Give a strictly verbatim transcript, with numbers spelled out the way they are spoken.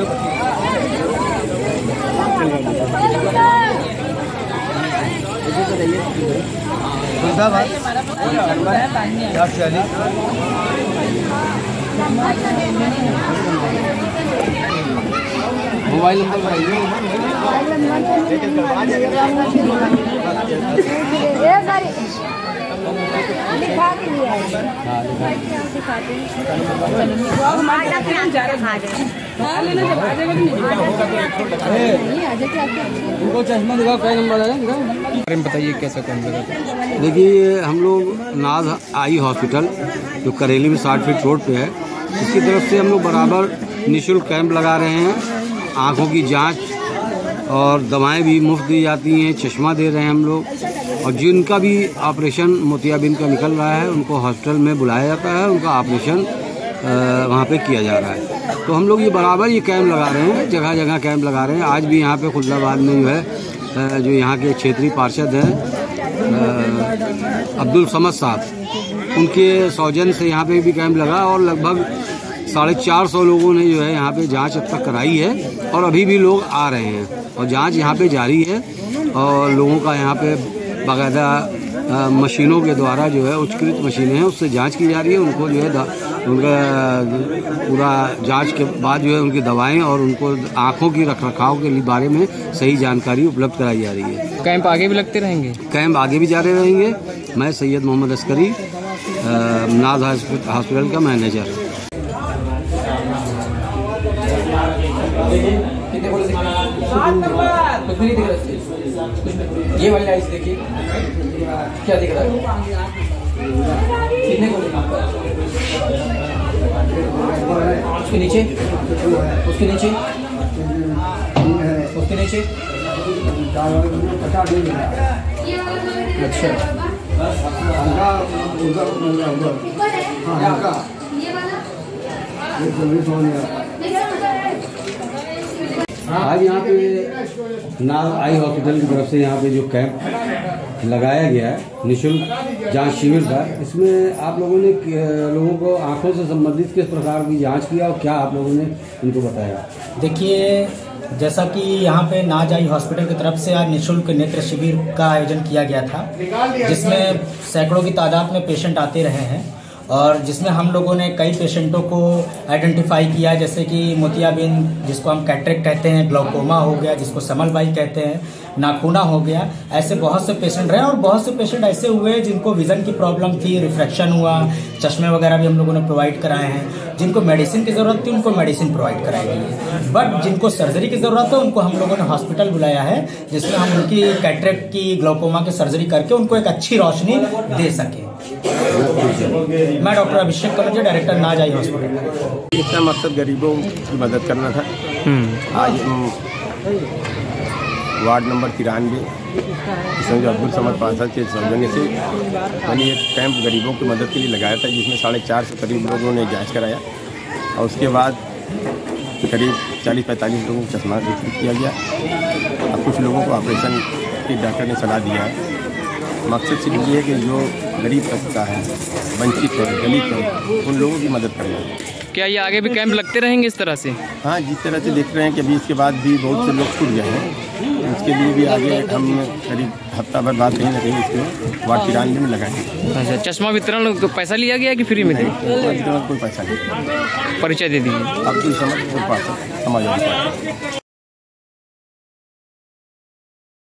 Mobile number बताइए। उनको चश्मा दिखाओ, क्या नंबर है बताइए कैसा कौन सा। देखिए हम लोग नाज आई हॉस्पिटल जो करेली में साठ फीट रोड पे है, इसकी तरफ से हम लोग बराबर निःशुल्क कैंप लगा रहे हैं। आँखों की जांच और दवाएं भी मुफ्त दी जाती हैं, चश्मा दे रहे हैं हम लोग। और जिनका भी ऑपरेशन मोतियाबिंद का निकल रहा है उनको हॉस्पिटल में बुलाया जाता है, उनका ऑपरेशन वहाँ पे किया जा रहा है। तो हम लोग ये बराबर ये कैंप लगा रहे हैं, जगह जगह कैंप लगा रहे हैं। आज भी यहाँ पे खुलदाबाद में जो है जो यहाँ के क्षेत्रीय पार्षद हैं अब्दुल समद साहब, उनके सौजन्य से यहाँ पे भी कैंप लगा और लगभग साढ़े चार सौ लोगों ने जो है यहाँ पे जांच अब तक कराई है और अभी भी लोग आ रहे हैं और जांच यहाँ पे जारी है। और लोगों का यहाँ पे बाकायदा मशीनों के द्वारा जो है उच्चकृत मशीनें हैं उससे जांच की जा रही है। उनको जो है उनका पूरा जांच के बाद जो है उनकी दवाएं और उनको आँखों की रख रखाव के बारे में सही जानकारी उपलब्ध कराई जा रही है। कैंप आगे भी लगते रहेंगे? कैंप आगे भी जारी रहेंगे। मैं सैयद मोहम्मद अस्करी, नाज हॉस्पिटल का मैनेजर। ये वाली लाइट देखिए क्या दिख रहा है, कितने को लिखा उसके नीचे, उसके नीचे, उसके नीचे। अच्छा आज यहाँ पे नाज आई हॉस्पिटल की तरफ से यहाँ पे जो कैंप लगाया गया है निःशुल्क जांच शिविर का, इसमें आप लोगों ने लोगों को आंखों से संबंधित किस प्रकार की जांच किया और क्या आप लोगों ने उनको बताया? देखिए, जैसा कि यहाँ पे नाज आई हॉस्पिटल की तरफ से आज निःशुल्क नेत्र शिविर का आयोजन किया गया था, जिसमें सैकड़ों की तादाद में पेशेंट आते रहे हैं और जिसमें हम लोगों ने कई पेशेंटों को आइडेंटिफाई किया, जैसे कि मोतियाबिंद जिसको हम कैटरेक्ट कहते हैं, ग्लाउकोमा हो गया जिसको समलबाई कहते हैं, नाखूना हो गया। ऐसे बहुत से पेशेंट रहे और बहुत से पेशेंट ऐसे हुए जिनको विजन की प्रॉब्लम थी, रिफ्रैक्शन हुआ, चश्मे वगैरह भी हम लोगों ने प्रोवाइड कराए हैं। जिनको मेडिसिन की ज़रूरत थी उनको मेडिसिन प्रोवाइड कराई गई है, बट जिनको सर्जरी की ज़रूरत है उनको हम लोगों ने हॉस्पिटल बुलाया है, जिसमें हम उनकी कैटरेक्ट की, ग्लाउकोमा की सर्जरी करके उनको एक अच्छी रोशनी दे सकें। मैं डॉक्टर अभिषेक कलंजे, डायरेक्टर नाज आई हॉस्पिटल। इसका मकसद गरीबों की मदद करना था। आज हम वार्ड नंबर तिरानवे इसमें जो अब्दुल समद पार्षद के सौजन्य से मैंने एक कैंप गरीबों की मदद के लिए लगाया था, जिसमें साढ़े चार सौ करीब लोगों ने जांच कराया और उसके बाद करीब चालीस पैंतालीस लोगों को चश्मा वितरित किया गया। अब कुछ लोगों को ऑपरेशन की डॉक्टर ने सलाह दिया है। मकसद सिर्फ ये है कि जो गरीब तबका है, वंचित है, दलित है, उन लोगों की मदद करना है। क्या ये आगे भी कैंप लगते रहेंगे इस तरह से? हाँ, जिस तरह से देख रहे हैं कि अभी इसके बाद भी बहुत से लोग छूट गए हैं, उसके लिए भी आगे हम करीब हफ्ता भर बाद कहीं ना कहीं इसको वार्ड तिरानवे में लगाएंगे। अच्छा, चश्मा वितरण तो पैसा लिया गया कि फ्री में? नहीं, कोई पैसा नहीं। परिचय दे दीजिए। अब्दुल समद पार्षद, समाजवादी पार्टी।